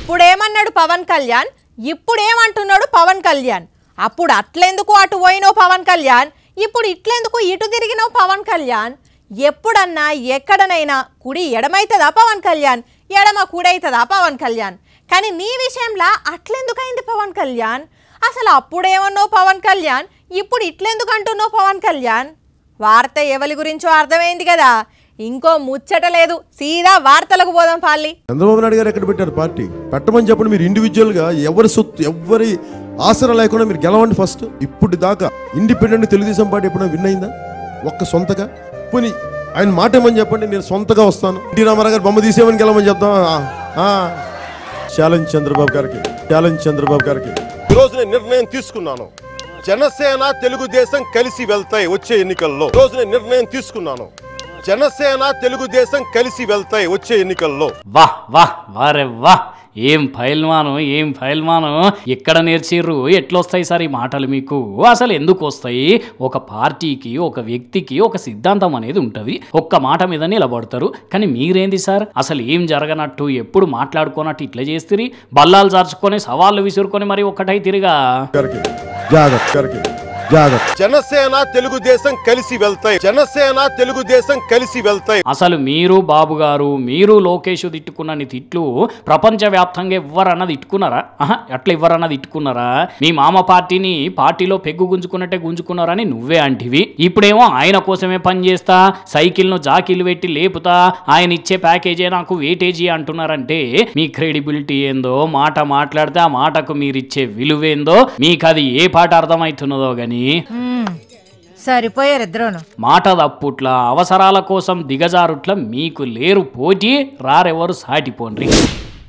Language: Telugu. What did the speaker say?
అప్పుడేమన్నాడు పవన్ కళ్యాణ్, ఇప్పుడేమంటున్నాడు పవన్ కళ్యాణ్. అప్పుడు అట్లెందుకు అటు పోయినావు పవన్ కళ్యాణ్, ఇప్పుడు ఇట్లెందుకు ఇటు తిరిగినావు పవన్ కళ్యాణ్. ఎప్పుడన్నా ఎక్కడనైనా కుడి ఎడమైతుందా పవన్ కళ్యాణ్, ఎడమ కుడైతుందా పవన్ కళ్యాణ్. కానీ నీ విషయంలో అట్లెందుకైంది పవన్ కళ్యాణ్. అసలు అప్పుడేమన్నావు పవన్ కళ్యాణ్, ఇప్పుడు ఇట్లెందుకు అంటున్నావు పవన్ కళ్యాణ్. వార్త ఎవరి గురించో అర్థమైంది కదా, ఇంకో ముచ్చట లేదు, సీదా వార్తలకు పోదాం. పాలి చంద్రబాబు నాయుడు గారు ఎక్కడ పెట్టారు పార్టీ పెట్టమని చెప్పండి. మీరు ఇండివిజువల్ గా ఎవరి సొత్తు ఎవరి ఆసరా లేకుండా మీరు గెలవండి ఫస్ట్. ఇప్పుడు దాకా ఇండిపెండెంట్ తెలుగుదేశం పార్టీ ఎప్పుడైనా విన్ అయిందా ఒక్క సొంతగా? పోనీ ఆయన మాట ఏమని చెప్పండి, నేను సొంతగా వస్తాను, ఎన్టీ రామారావు గారు బొమ్మ తీసేమని గెలవని చెప్తాం. ఛాలెంజ్ చంద్రబాబు గారికి, ఛాలెంజ్ చంద్రబాబు గారికి. ఈరోజు నేను నిర్ణయం తీసుకున్నాను, జనసేన తెలుగుదేశం కలిసి వెళ్తాయి వచ్చే ఎన్నికల్లో. రోజు నేను నిర్ణయం తీసుకున్నాను, జనసేన తెలుగుదేశం కలిసి వెళ్తాయి వచ్చే ఎన్నికల్లో. వాహ్ వాహ్ వారే వాహ్, ఏం ఫైల్మాను ఎక్కడ నేర్చిర్రు, ఎట్లొస్తాయి సార్ ఈ మాటలు మీకు? అసలు ఎందుకు వస్తాయి? ఒక పార్టీకి, ఒక వ్యక్తికి ఒక సిద్ధాంతం అనేది ఉంటుంది, ఒక్క మాట మీద నిలబడతారు. కానీ మీరేంది సార్, అసలు ఏం జరగనట్టు ఎప్పుడు మాట్లాడుకోనట్టు ఇట్లా చేస్తుంది, బల్లాలు చార్చుకొని సవాళ్ళు విసురుకొని మరి ఒక్కటై తిరిగా. జనసేన తెలుగుదేశం కలిసి వెళ్తాయి, జనసేన తెలుగుదేశం కలిసి వెళ్తాయి. అసలు మీరు బాబు గారు, మీరు లోకేష్ తిట్టుకున్నని తిట్లు ప్రపంచ వ్యాప్తంగా ఎవ్వరన్నది తిట్టుకున్నారా? అట్లా ఎవ్వరన్నది తిట్టుకున్నారా? మీ మామ పార్టీని పార్టీలో పెగ్గు గుంజుకున్నట్టే గుంజుకున్నారని నువ్వే అంటివి. ఇప్పుడేమో ఆయన కోసమే పని చేస్తా, సైకిల్ను జాకీలు పెట్టి లేపుతా, ఆయన ఇచ్చే ప్యాకేజే నాకు వెయిటేజీ అంటున్నారంటే మీ క్రెడిబిలిటీ ఏందో, మాట మాట్లాడితే ఆ మాటకు మీరిచ్చే విలువేందో మీకు అది ఏ పాట అర్థమవుతున్నదో గాని సరిపోయారు ఇద్దరును. మాట తప్పుట్ల అవసరాల కోసం దిగజారుట్ల మీకు లేరు పోటీ, రారెవరు సాటిపోండ్రి.